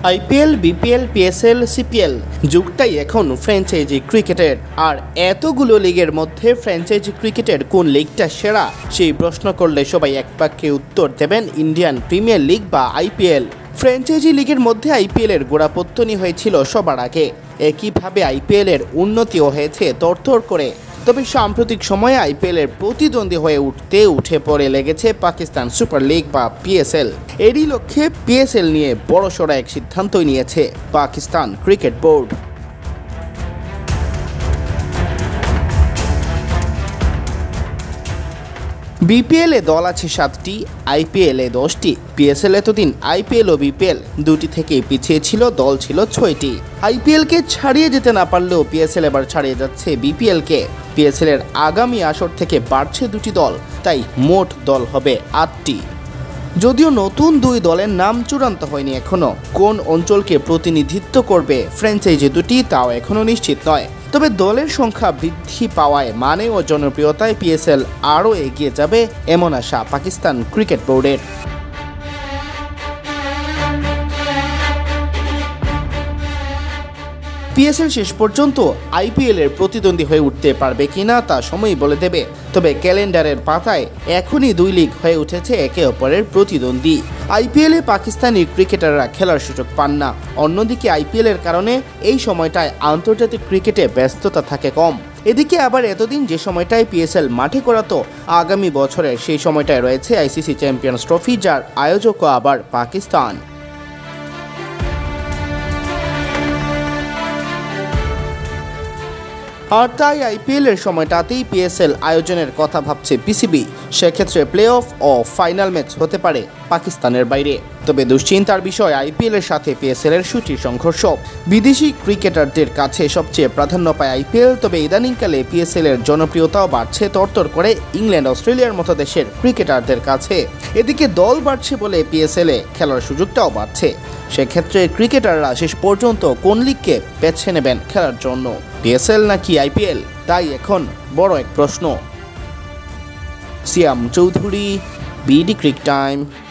IPL, BPL, PSL, CPL যুগটাই এখন franchise ক্রিকেটের। আর এতগুলো লিগের মধ্যে ফ্র্যাঞ্চাইজি ক্রিকেটের কোন লিগটা সেরা সেই প্রশ্ন করলে সবাই এক বাক্যে উত্তর দেবেন ইন্ডিয়ান প্রিমিয়ার লিগ বা IPL। ফ্র্যাঞ্চাইজি লিগের মধ্যে IPL এর গোড়াপত্তনই হয়েছিল সবার আগে, একইভাবে IPL এর উন্নতিও হয়েছে তড়তড় করে। তবে সাম্প্রতিক সময়ে IPL এর প্রতিদ্বন্দ্বী হয়ে উঠে পড়ে লেগেছে পাকিস্তান সুপার লিগ বা PSL। এরই লক্ষ্যে PSL নিয়ে বড়সড় এক সিদ্ধান্তই নিয়েছে পাকিস্তান ক্রিকেট বোর্ড। BPL এ দল আছে 7টি, IPL এ 10টি। PSL এতদিন IPL ও BPL দুটি থেকেই পিছিয়ে ছিল, দল ছিল 6টি। IPL কে ছাড়িয়ে যেতে না পারলেও PSL এবার ছাড়িয়ে যাচ্ছে BPL কে। PSL এর আগামী আসর থেকে বাড়ছে 2টি দল, তাই মোট দল হবে 8টি। যদিও নতুন 2 দলের নাম চূড়ান্ত হয়নি এখনো। কোন অঞ্চলকে প্রতিনিধিত্ব করবে ফ্র্যাঞ্চাইজি দুটি তাও এখনো নিশ্চিত নয়। তবে দলের সংখ্যা বৃদ্ধি পাওয়ায় মানে ও জনপ্রিয়তায় PSL আরও এগিয়ে যাবে এমন আশা পাকিস্তান ক্রিকেট বোর্ডের। PSL শেষ পর্যন্ত IPL এর প্রতিদ্বন্দ্বী হয়ে উঠতে পারবে কিনা তা সময়ই বলে দেবে। তবে ক্যালেন্ডারের পাতায় এখনই 2 লিগ হয়ে উঠেছে একে অপরের প্রতিদ্বন্দ্বী। IPL এ পাকিস্তানি ক্রিকেটাররা খেলার সুযোগ পান না, অন্যদিকে IPL এর কারণে এই সময়টায় আন্তর্জাতিক ক্রিকেটে ব্যস্ততা থাকে কম। এদিকে আবার এতদিন যে সময়টায় PSL মাঠে করাতো, আগামী বছরের সেই সময়টায় রয়েছে ICC চ্যাম্পিয়ন্স ট্রফি, যার আয়োজকও আবার পাকিস্তান। আর তাই IPL এর সময়টাতেই PSL আয়োজনের কথা ভাবছে PCB। সেক্ষেত্রে প্লে অফ ও ফাইনাল ম্যাচ হতে পারে পাকিস্তানের বাইরে। তবে দুশ্চিন্তার বিষয় IPL এর সাথে PSL এর সূচির সংঘর্ষ। বিদেশি ক্রিকেটারদের কাছে সবচেয়ে প্রাধান্য পায় IPL, তবে ইদানিংকালে PSL এর জনপ্রিয়তাও বাড়ছে তড়তড় করে ইংল্যান্ড, অস্ট্রেলিয়ার মতো দেশের ক্রিকেটারদের কাছে। এদিকে দল বাড়ছে বলে PSL এ খেলার সুযোগটাও বাড়ছে। সেক্ষেত্রে ক্রিকেটাররা শেষ পর্যন্ত কোন লিগকে বেছে নেবেন খেলার জন্য, PSL নাকি IPL, তাই এখন বড় এক প্রশ্ন। সিয়াম চৌধুরী, BDCricTime।